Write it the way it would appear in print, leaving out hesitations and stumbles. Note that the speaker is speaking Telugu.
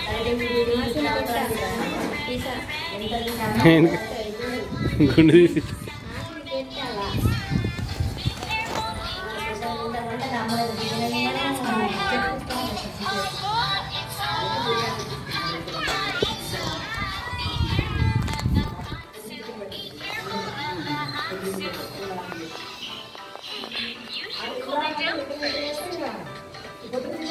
గుండు తీసి You should cool it down first.